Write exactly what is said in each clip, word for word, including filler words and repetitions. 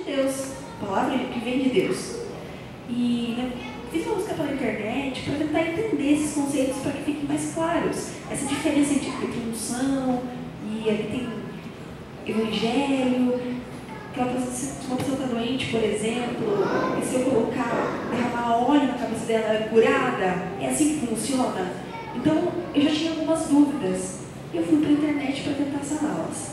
Deus, palavra que vem de Deus. E né, fiz uma busca pela internet para tentar entender esses conceitos para que fiquem mais claros. Essa diferença entre unção e ali tem evangelho. Aquela pessoa, se uma pessoa está doente, por exemplo, e se eu colocar, derramar óleo na cabeça dela, ela é curada? É assim que funciona? Então, eu já tinha algumas dúvidas. E eu fui para a internet para tentar saná-las.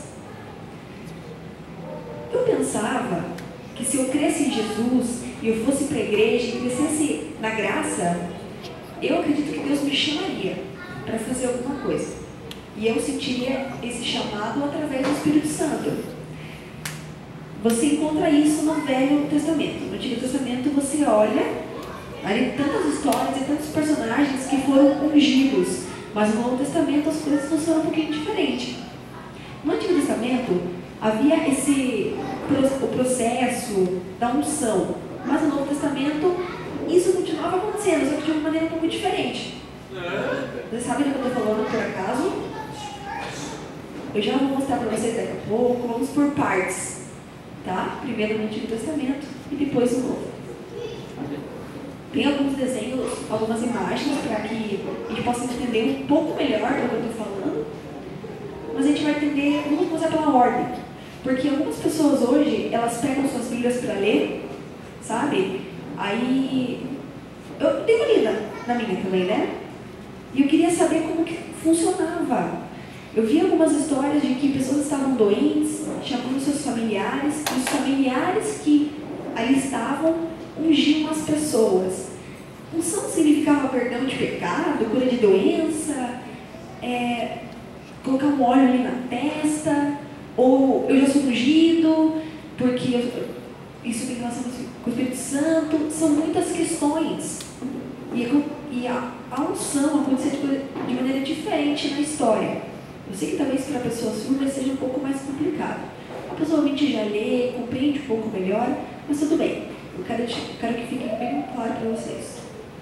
Eu pensava que se eu crescesse em Jesus e eu fosse para a igreja e crescesse na graça, eu acredito que Deus me chamaria para fazer alguma coisa. E eu sentiria esse chamado através do Espírito Santo. Você encontra isso no Velho Testamento. No Antigo Testamento você olha, ali tantas histórias e tantos personagens que foram ungidos. Mas no Novo Testamento as coisas funcionam um pouquinho diferente. No Antigo Testamento havia esse o processo da unção. Mas no Novo Testamento isso continuava acontecendo, só que de uma maneira um pouco diferente. Vocês sabem do que eu estou falando por acaso? Eu já vou mostrar para vocês daqui a pouco. Vamos por partes. Tá? Primeiro no Antigo Testamento e depois no Novo. Tem alguns desenhos, algumas imagens para que a gente possa entender um pouco melhor do que eu estou falando, mas a gente vai entender, vamos começar pela ordem, porque algumas pessoas hoje, elas pegam suas Bíblias para ler, sabe? Aí, eu dei uma lida na minha também, né? E eu queria saber como que funcionava. Eu vi algumas histórias de que pessoas estavam doentes, chamando seus familiares, e os familiares que ali estavam ungiam as pessoas. Unção significava perdão de pecado, cura de doença, é, colocar um óleo ali na testa, ou eu já sou ungido, porque eu, isso tem relação com o Espírito Santo. São muitas questões. E, e a, a unção aconteceu de, de maneira diferente na história. Eu sei que talvez para pessoas surdas seja um pouco mais complicado. A pessoa realmente já lê, compreende um pouco melhor, mas tudo bem. Eu quero, eu quero que fique bem claro para vocês.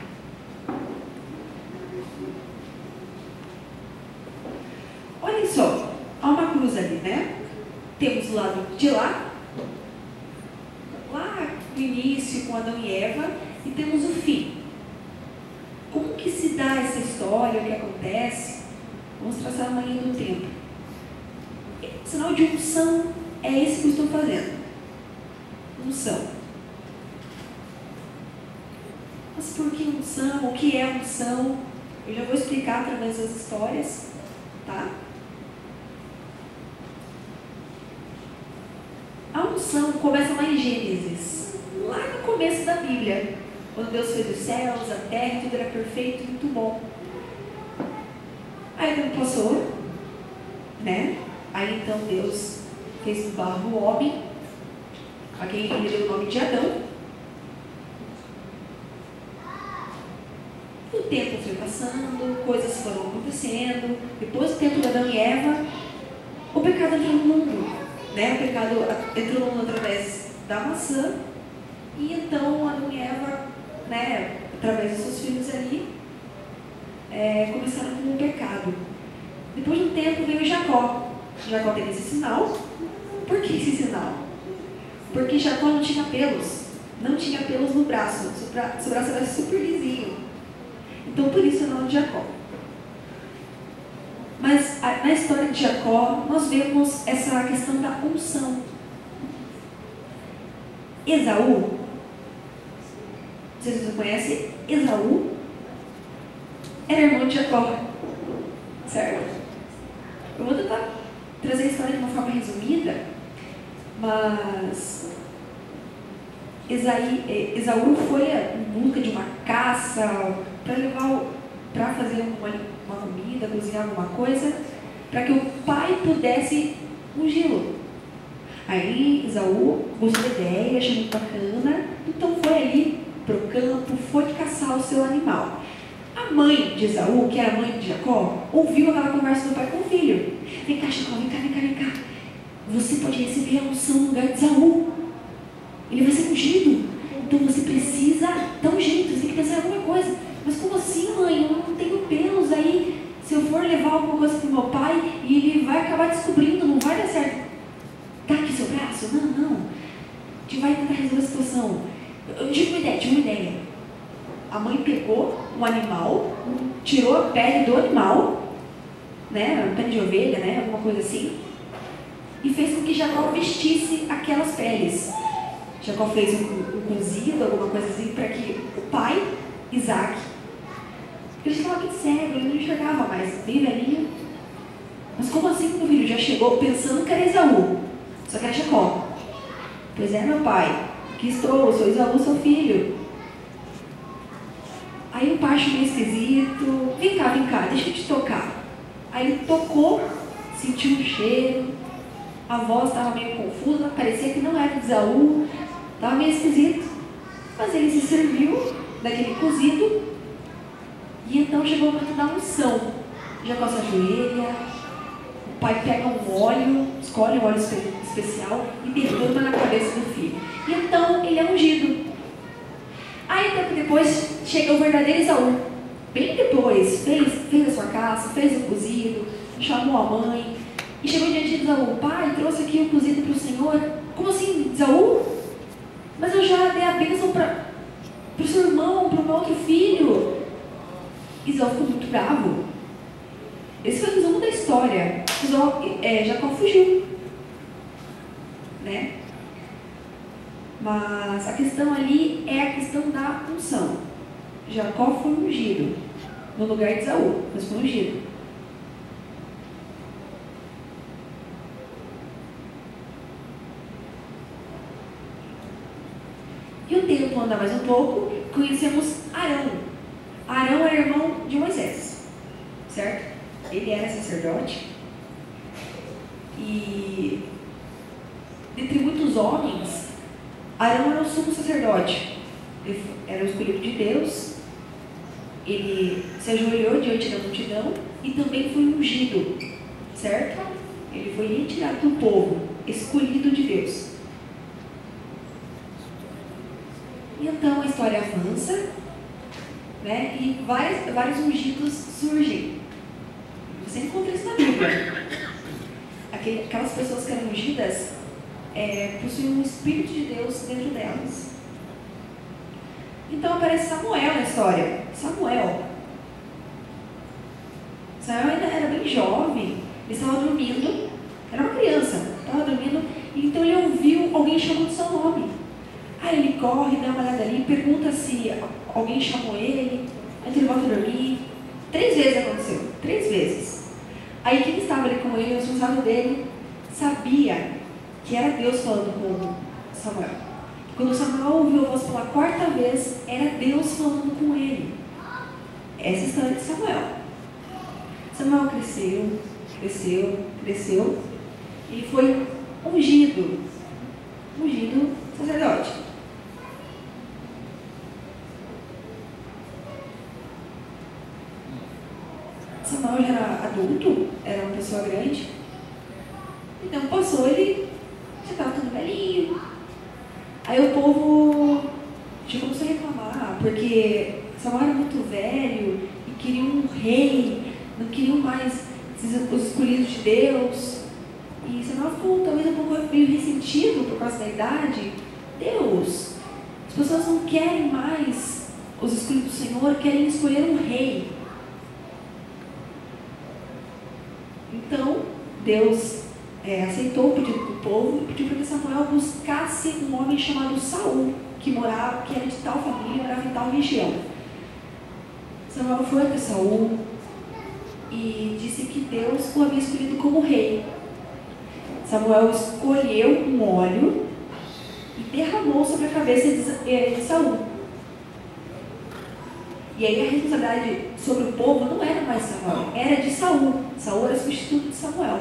Olhem só, há uma cruz ali, né? Temos o lado de lá, lá no início com Adão e Eva, e temos o fim. Como que se dá essa história, o que acontece? Vamos traçar uma linha do tempo. O sinal de unção é esse que eu estou fazendo. Unção. Mas por que unção? O que é unção? Eu já vou explicar através das histórias, tá? A unção começa lá em Gênesis, lá no começo da Bíblia, quando Deus fez os céus, a terra, tudo era perfeito, muito bom. Aí o tempo passou, né? Aí então Deus fez do barro o homem, a quem ele deu o nome de Adão. O tempo foi passando, coisas foram acontecendo. Depois do tempo de Adão e Eva, o pecado entrou no mundo, né? O pecado entrou no mundo através da maçã. E então Adão e Eva, né, através dos seus filhos ali, É, começaram com um pecado. Depois de um tempo veio Jacó. Jacó teve esse sinal. Por que esse sinal? Porque Jacó não tinha pelos. Não tinha pelos no braço. Seu, bra seu braço era super lisinho. Então por isso é o nome de Jacó. Mas a, na história de Jacó nós vemos essa questão da unção. Esaú, não sei se você conhece, Esaú era irmão de Jacó, certo? Eu vou tentar trazer a história de uma forma resumida, mas Esaí, Esaú foi em busca de uma caça para levar, para fazer uma, uma comida, cozinhar alguma coisa, para que o pai pudesse ungí-lo. Aí Esaú gostou da ideia, achou muito bacana, então foi ali para o campo, foi caçar o seu animal. A mãe de Esaú, que era a mãe de Jacó, ouviu aquela conversa do pai com o filho. Vem cá, Jacó, vem cá, vem cá, vem cá. Você pode receber a unção no lugar de Esaú. Ele vai ser ungido. Então você precisa dar um jeito, você tem que pensar em alguma coisa. Mas como assim, mãe? Eu não tenho pelos. Aí, se eu for levar alguma coisa para o meu pai, e ele vai acabar descobrindo, não vai dar certo. Tá aqui seu braço? Não, não. gente vai tentar resolver a situação. Eu, eu tive uma ideia, tive uma ideia. A mãe pegou um animal, tirou a pele do animal, né, uma pele de ovelha, né, alguma coisa assim, e fez com que Jacó vestisse aquelas peles. Jacó fez um, um cozido, alguma coisa assim, para que o pai, Isaac, ele estava bem cego, ele não enxergava mais, bem velhinho. Mas como assim, meu filho? Já chegou pensando que era Esaú, só que era Jacó. Pois é, meu pai, que estou, sou Esaú, seu filho. Aí o pai achou meio esquisito. Vem cá, vem cá, deixa eu te tocar. Aí ele tocou, sentiu um cheiro, a voz estava meio confusa, parecia que não era de Esaú, estava meio esquisito. Mas ele se serviu daquele cozido e então chegou o momento da unção. Jacó se ajoelha, o pai pega um óleo, escolhe um óleo espe- especial e derrama na cabeça do filho. E então ele é ungido. Aí tempo depois chega o verdadeiro Esaú. Bem depois, fez, fez a sua caça, fez o cozido, chamou a mãe e chegou diante de Esaú. Pai, trouxe aqui o cozido para o Senhor. Como assim, Esaú? Mas eu já dei a bênção para o seu irmão, para o meu outro filho. Esaú ficou muito bravo. Esse foi o resumo da história. Esaú, é, Jacó fugiu, né? Mas a questão ali é a questão da unção. Jacó foi ungido no lugar de Esaú, mas foi ungido. E o tempo anda mais um pouco, conhecemos Arão. Arão era irmão de Moisés, certo? Ele era sacerdote. E dentre muitos homens, Arão era o sumo sacerdote. Ele era o escolhido de Deus. Ele se ajoelhou diante da multidão e também foi ungido, certo? Ele foi retirado do povo, escolhido de Deus. E então a história avança, né? E vários, vários ungidos surgem. Você encontra isso na Bíblia. Aquele, aquelas pessoas que eram ungidas é, possuíam um Espírito de Deus dentro delas. Então aparece Samuel na história. Samuel. Samuel ainda era bem jovem, ele estava dormindo, era uma criança, estava dormindo, e então ele ouviu alguém chamando seu nome. Aí ele corre, dá uma olhada ali, pergunta se alguém chamou ele, aí ele volta a dormir. Três vezes aconteceu, três vezes. Aí quem estava ali com ele, o responsável dele, sabia que era Deus falando com Samuel. Quando Samuel ouviu a voz pela quarta vez, era Deus falando com ele. Essa é a história de Samuel. Samuel cresceu, cresceu, cresceu, e foi ungido, ungido sacerdote. Samuel já era adulto, era uma pessoa grande, então passou, ele já estava tudo velhinho. Aí o povo já começou a reclamar, porque Samuel era muito velho e queriam um rei, não queriam mais os escolhidos de Deus. E Samuel ficou talvez um pouco meio ressentido por causa da idade. Deus, as pessoas não querem mais os escolhidos do Senhor, querem escolher um rei. Então Deus É, aceitou o pedido do povo e pediu para que Samuel buscasse um homem chamado Saul, que morava, que era de tal família, morava em tal região. Samuel foi até Saul e disse que Deus o havia escolhido como rei. Samuel escolheu um óleo e derramou sobre a cabeça de, de Saul. E aí a responsabilidade sobre o povo não era mais Samuel, era de Saul. Saul era substituto de Samuel.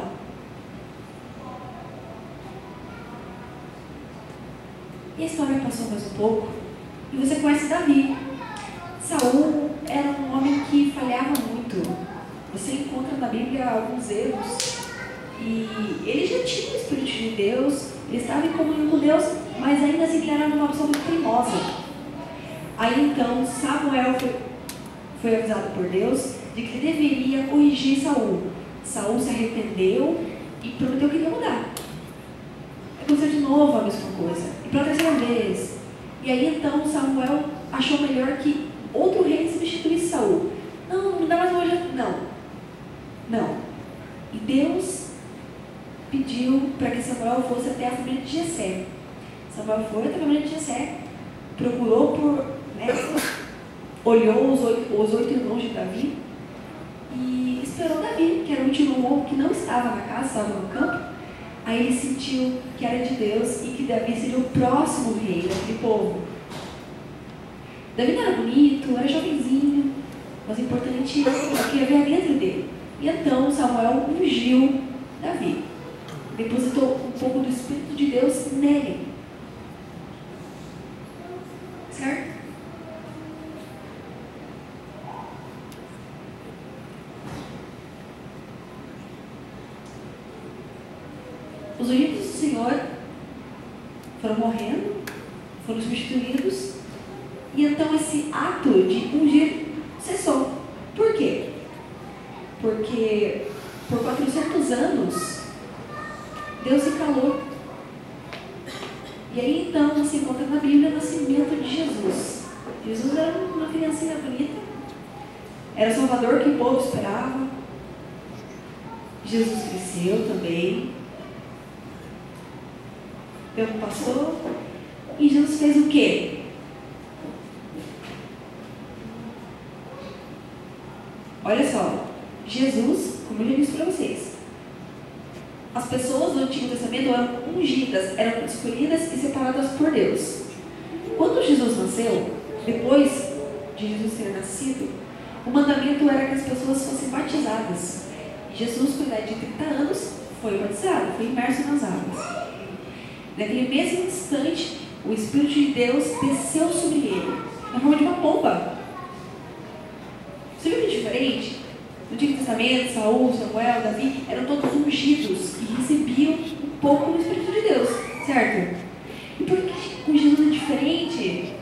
E a história passou mais um pouco, e você conhece Davi. Saul era um homem que falhava muito. Você encontra na Bíblia alguns erros, e ele já tinha o Espírito de Deus, ele estava em comunhão com Deus, mas ainda assim ele era uma pessoa muito teimosa. Aí então Samuel foi, foi avisado por Deus de que ele deveria corrigir Saul. Saul se arrependeu e prometeu que ia mudar. aconteceu de novo a mesma coisa. E pela terceira vez. E aí então Samuel achou melhor que outro rei substituísse Saul. Não, não dá mais hoje. Não. Não. E Deus pediu para que Samuel fosse até a família de Jessé. Samuel foi até a família de Jessé, procurou por, né, olhou os oito, os oito irmãos de Davi e esperou Davi, que era o último irmão que não estava na casa, estava no campo. Aí ele sentiu que era de Deus e que Davi seria o próximo rei daquele povo. Davi não era bonito, era jovenzinho, mas o importante é que havia dentro dele. E então Samuel ungiu Davi. Depositou um pouco do Espírito de Deus nele. Certo? Os ungidos do Senhor foram morrendo, foram substituídos, e então esse ato de ungir cessou. Por quê? Porque por quatrocentos anos Deus se calou. E aí então você encontra na Bíblia o nascimento de Jesus. Jesus era uma criancinha bonita, era o Salvador que o povo esperava. Jesus cresceu também. O tempo passou e Jesus fez o quê? Olha só, Jesus, como eu já disse para vocês, as pessoas do Antigo Testamento eram ungidas, eram escolhidas e separadas por Deus. Quando Jesus nasceu, depois de Jesus ter nascido, o mandamento era que as pessoas fossem batizadas. Jesus, com idade de trinta anos, foi batizado, foi imerso nas águas. Naquele mesmo instante, o Espírito de Deus desceu sobre ele, na forma de uma pomba. Você viu que é diferente? No Antigo Testamento, Saul, Samuel, Davi, eram todos ungidos e recebiam um pouco do Espírito de Deus, certo? E por que com Jesus é diferente?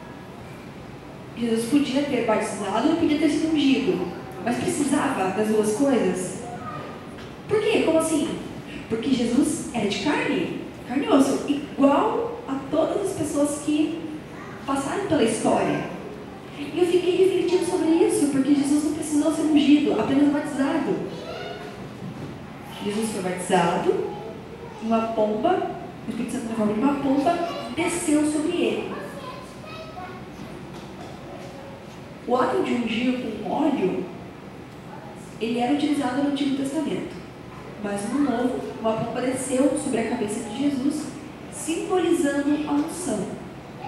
Jesus podia ter batizado e podia ter sido ungido, mas precisava das duas coisas. Por quê? Como assim? Porque Jesus era de carne, carne e osso, igual a todas as pessoas que passaram pela história. E eu fiquei refletindo sobre isso, porque Jesus não precisou ser ungido, apenas batizado. Jesus foi batizado, uma pomba, o Espírito Santo na forma de uma pomba, desceu sobre ele. O ato de ungir com óleo, ele era utilizado no Antigo Testamento. Mas no Novo, uma pomba desceu sobre a cabeça de Jesus, simbolizando a unção.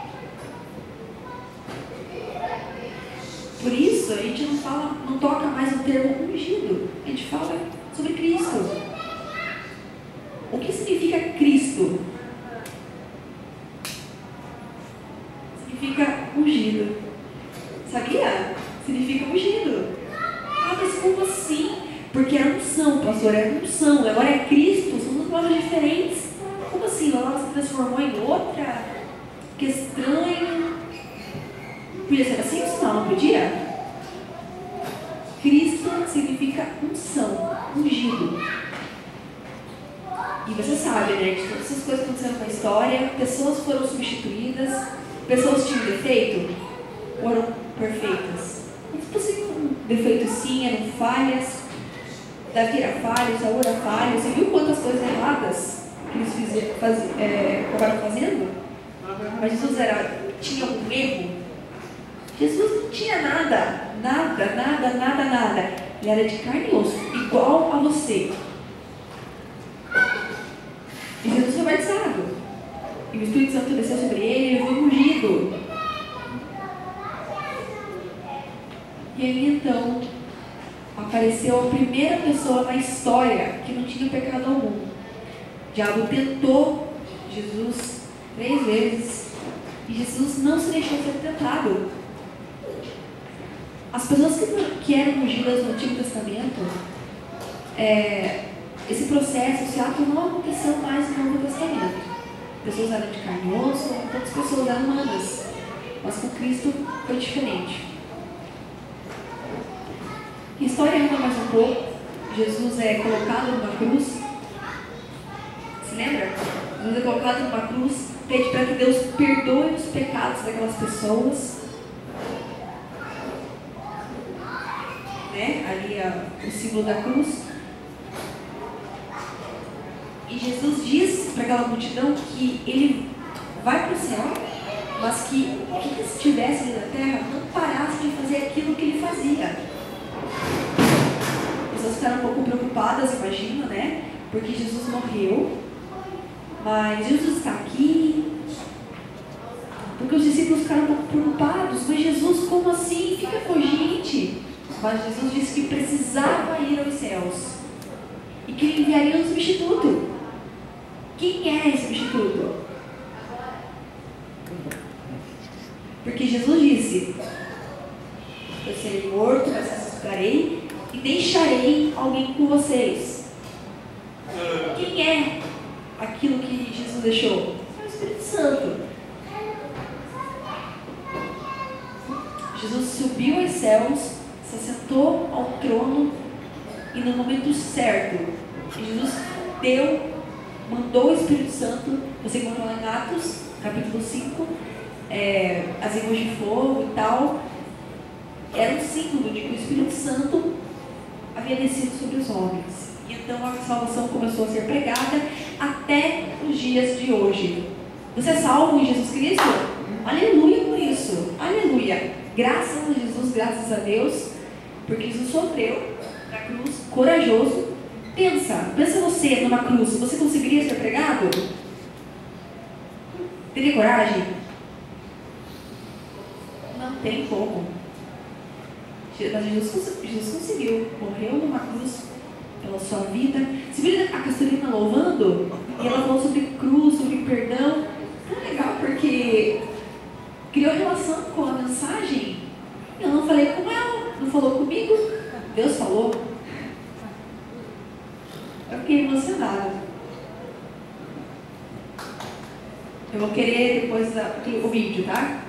Por isso, a gente não fala, não toca mais no termo ungido. A gente fala sobre Cristo. O que significa Cristo? Significa ungido. Sabia? Significa ungido. Ah, mas como assim? Porque era unção, pastor, era unção. Agora é Cristo, são duas palavras diferentes. Como assim? Ela se transformou em outra? Que estranho. Podia ser assim ou não? Não podia? Cristo significa unção, ungido. E você sabe, né, de todas essas coisas que aconteceram na história, pessoas foram substituídas, pessoas tinham defeito, ou eram perfeitas. Mas possuíam defeitos sim, eram falhas. Davi era falho, Saul era falho. Você viu quantas coisas erradas que eles fizeram, faz, é, acabaram fazendo? Mas Jesus era, tinha algum erro? Jesus não tinha nada, nada, nada, nada, nada. Ele era de carne e osso, igual a você. E Jesus foi batizado. E o Espírito Santo desceu sobre ele, ele foi ungido. E aí então, apareceu a primeira pessoa na história que não tinha pecado algum. O diabo tentou Jesus três vezes e Jesus não se deixou ser tentado. As pessoas que, que eram ungidas no Antigo Testamento, é, esse processo, esse ato não aconteceu mais no Novo Testamento. Pessoas eram de carne e osso, todas as pessoas eram humanas. Mas com Cristo foi diferente. A história anda mais um pouco. Jesus é colocado numa cruz. Se lembra? Jesus é colocado numa cruz, pede para que Deus perdoe os pecados daquelas pessoas. Né? Ali a, o símbolo da cruz. E Jesus diz para aquela multidão que ele vai para o céu, mas que quem estivesse ali na terra não parasse de fazer aquilo que ele fazia. As pessoas ficaram um pouco preocupadas, imagino, né? Porque Jesus morreu, mas Jesus está aqui. Porque os discípulos ficaram um pouco preocupados. Mas Jesus, como assim? Fica com a gente. Mas Jesus disse que precisava ir aos céus e que ele enviaria um substituto. Quem é esse substituto? Porque Jesus disse: eu serei morto, mas ressuscitarei e deixarei alguém com vocês. Quem é aquilo que Jesus deixou? É o Espírito Santo. Jesus subiu aos céus, se assentou ao trono e no momento certo Jesus deu, mandou o Espírito Santo. Você encontra lá em Atos, capítulo cinco, é, as línguas de fogo e tal. Era um símbolo de que o Espírito Santo havia descido sobre os homens. E então a salvação começou a ser pregada até os dias de hoje. Você é salvo em Jesus Cristo? Aleluia por isso. Aleluia. Graças a Jesus, graças a Deus, porque Jesus sofreu na cruz, corajoso. Pensa, pensa você numa cruz, você conseguiria ser pregado? Teria coragem? Não tem como. Mas Jesus, Jesus conseguiu, morreu numa cruz pela sua vida. Você viu a Castorina louvando? E ela falou sobre cruz, sobre perdão. Tão legal, porque criou relação com a mensagem. Eu não falei com ela, não falou comigo. Deus falou. Eu fiquei emocionada. Eu vou querer depois a, o vídeo, tá?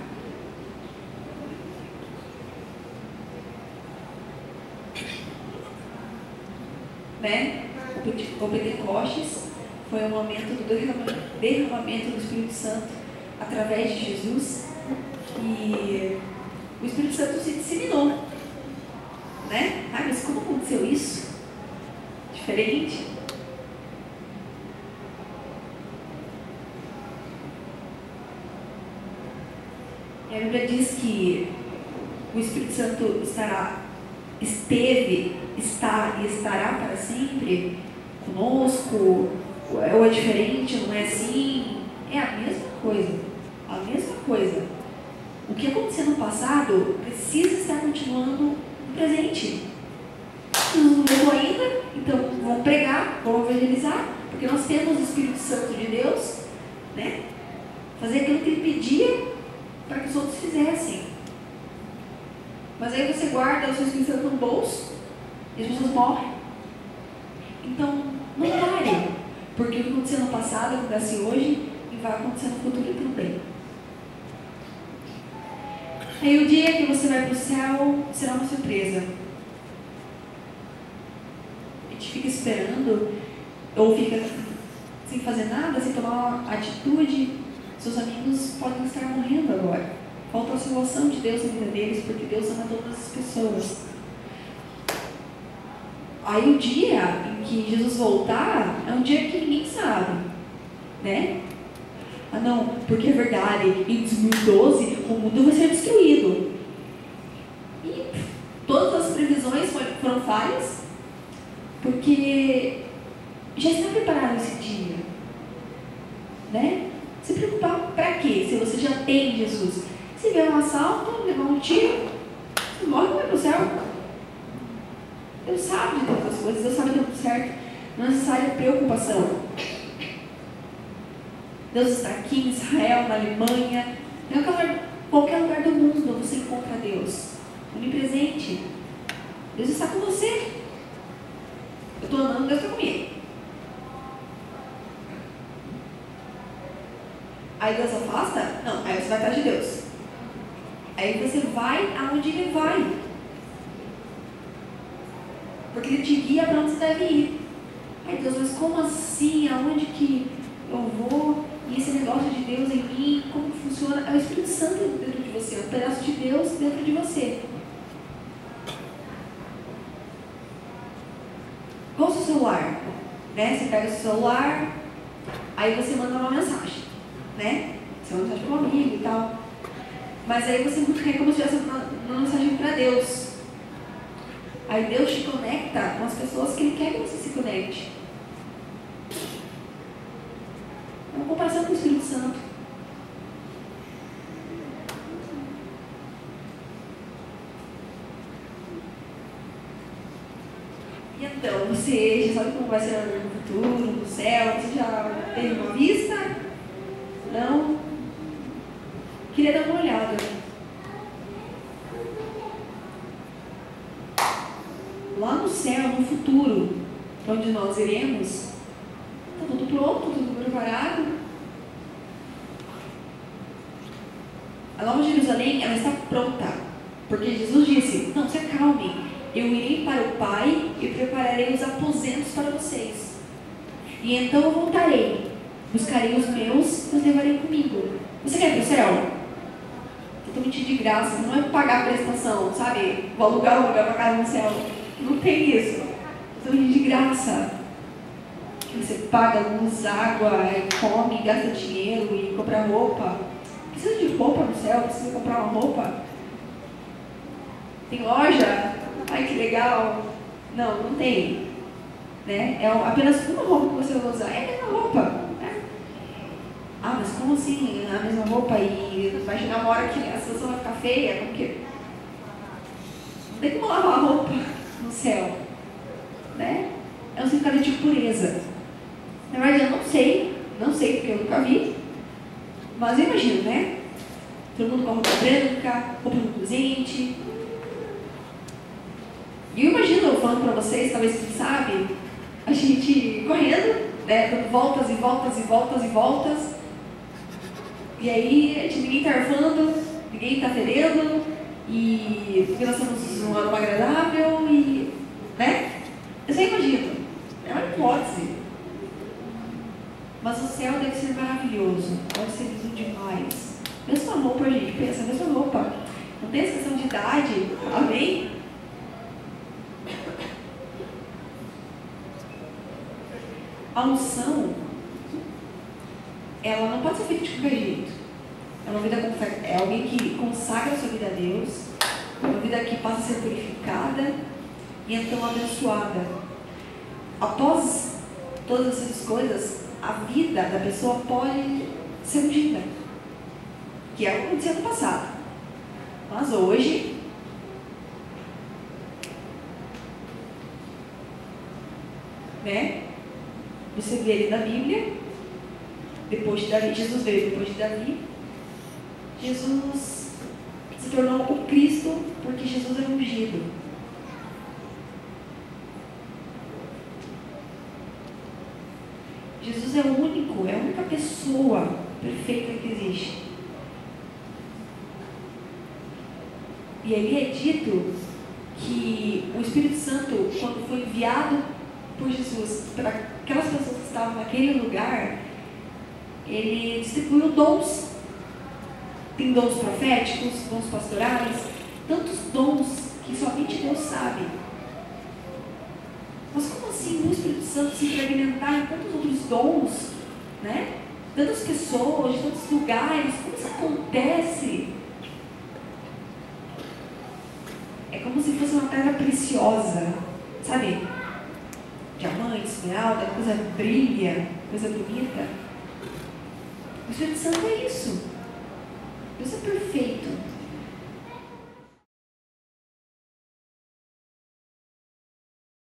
Né? O Pentecostes foi um momento do derramamento do Espírito Santo através de Jesus, e o Espírito Santo se disseminou, né? Ah, mas como aconteceu isso? Diferente? E a Bíblia diz que o Espírito Santo estará, esteve, está e estará para sempre conosco. Ou é diferente, não é assim? É a mesma coisa. A mesma coisa. O que aconteceu no passado precisa estar continuando no presente. Não mudou ainda, então vamos pregar, vamos evangelizar, porque nós temos o Espírito Santo de Deus, né? Fazer aquilo que Ele pedia para que os outros fizessem. Mas aí você guarda o seu Espírito Santo no bolso e as pessoas morrem. Então, não pare, porque o que aconteceu no passado acontece hoje e vai acontecer no futuro também. Aí o dia que você vai para o céu será uma surpresa. A gente fica esperando, ou fica sem fazer nada, sem tomar uma atitude. Seus amigos podem estar morrendo agora. Falta a salvação de Deus na vida deles, porque Deus ama todas as pessoas. Aí o dia em que Jesus voltar é um dia que ninguém sabe, né? Ah não, porque é verdade, em dois mil e doze o mundo vai ser destruído. E todas as previsões foram falhas, porque já está preparado esse dia, né? Se preocupar para quê? Se você já tem Jesus. Se vier um assalto, levar um tiro, você morre e vai para o céu. Deus sabe de todas as coisas, Deus sabe de tudo certo. Não é necessária preocupação. Deus está aqui em Israel, na Alemanha, em qualquer lugar, qualquer lugar do mundo você encontra Deus. Onipresente. Deus está com você. Eu estou andando, Deus está comigo. Aí Deus afasta? Não, aí você vai atrás de Deus. Aí você vai aonde Ele vai. Porque Ele te guia para onde você deve ir. Aí Deus, mas como assim? Aonde que eu vou, e esse negócio de Deus em mim, como funciona? É o Espírito Santo dentro de você, é um pedaço de Deus dentro de você. Qual o seu celular? Né? Você pega o seu celular, aí você manda uma mensagem, né? Você manda uma mensagem para um amigo e tal. Mas aí você quer como se tivesse uma, uma mensagem para Deus. Aí Deus te conecta com as pessoas que Ele quer que você se conecte. É uma comparação com o Espírito Santo. E então, você já sabe como vai ser no futuro, no céu? Você já teve uma vista? Não? Queria dar uma olhada. Lá no céu, no futuro, onde nós iremos, está tudo pronto, tudo preparado. A Nova Jerusalém, ela está pronta, porque Jesus disse, não, se acalmem, eu irei para o Pai e prepararei os aposentos para vocês. E então eu voltarei, buscarei os meus e os levarei comigo. Você quer ir para o céu? Totalmente de graça, não é pagar a prestação, sabe? Vou alugar um lugar para casa no céu. Não tem isso. Totalmente de graça. Você paga luz, água, come, gasta dinheiro e compra roupa. Precisa de roupa no céu? Precisa comprar uma roupa? Tem loja? Ai, que legal. Não, não tem. Né? É apenas uma roupa que você vai usar. É a mesma roupa. Né? Ah, mas como assim? A mesma roupa e vai chegar uma hora que a situação vai ficar feia? Porque não tem como lavar a roupa no céu. Né? É um significado de pureza. Na verdade, eu não sei. Não sei, porque eu nunca vi. Mas eu imagino, né? Todo mundo com roupa branca, roupa reluzente. E eu imagino, eu falando para vocês, talvez quem sabe, a gente correndo, né, dando voltas e voltas e voltas e voltas. E aí, a gente, ninguém está arfando, ninguém está fedendo, e porque nós estamos num ano agradável, e, né? Eu só imagino. É uma hipótese. Mas o céu deve ser maravilhoso, deve ser lindo demais. Mesma roupa, gente, pensa, mesma roupa. Não tem essa questão de idade, amém? A unção, ela não pode ser feita de qualquer jeito. É uma vida com fé, é alguém que consagra a sua vida a Deus, é uma vida que passa a ser purificada e então abençoada. Após todas essas coisas, a vida da pessoa pode ser ungida, que é o que acontecia no passado. Mas hoje, né? Você vê ele na Bíblia, depois de Davi, Jesus veio depois de Davi. Jesus se tornou o Cristo porque Jesus era ungido. Jesus é o único, é a única pessoa perfeita que existe. E ali é dito que o Espírito Santo, quando foi enviado por Jesus para aquelas pessoas que estavam naquele lugar, ele distribuiu dons. Tem dons proféticos, dons pastorais, tantos dons que somente Deus sabe. Mas como assim o Espírito Santo se fragmentar em tantos outros dons, né? Tantas pessoas, de tantos lugares, como isso acontece? É como se fosse uma pedra preciosa, sabe? Diamante, esmeralda, coisa brilha, coisa bonita. O Espírito Santo é isso. Deus é perfeito.